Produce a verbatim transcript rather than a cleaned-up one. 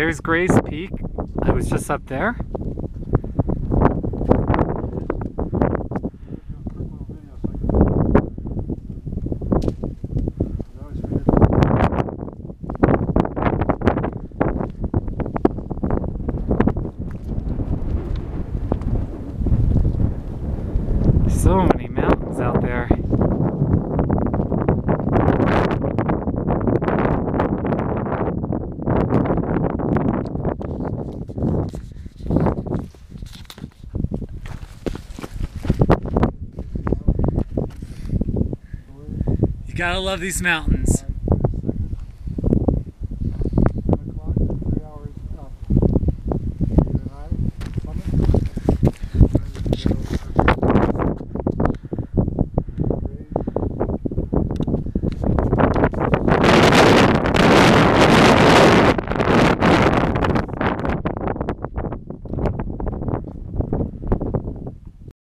there's Torreys Peak. I was just up there. So many mountains out there. You gotta love these mountains.